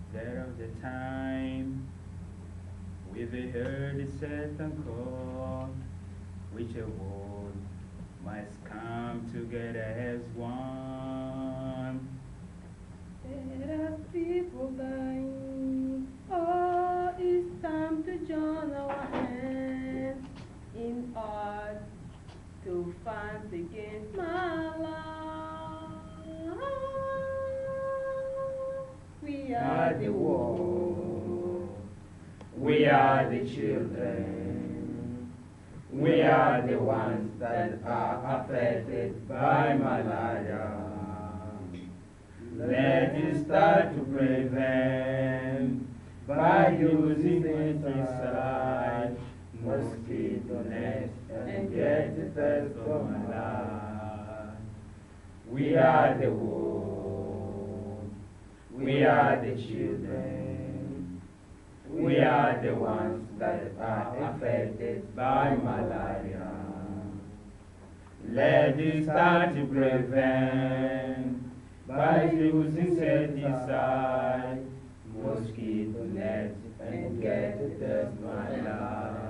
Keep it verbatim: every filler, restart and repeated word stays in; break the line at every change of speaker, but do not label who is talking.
There was a time we've heard a certain call, which a world must come together as one.
There are people dying. Oh, it's time to join our hands in art to fight against malaria. We are the world.
We are the children. We are the ones that are affected by malaria. Let us start to prevent by using insecticide, mosquito nets, and get the test for malaria. We are the world. We are the children. We are the ones that are affected by malaria. Let us start to prevent by using insecticide, mosquito nets, and get the test malaria.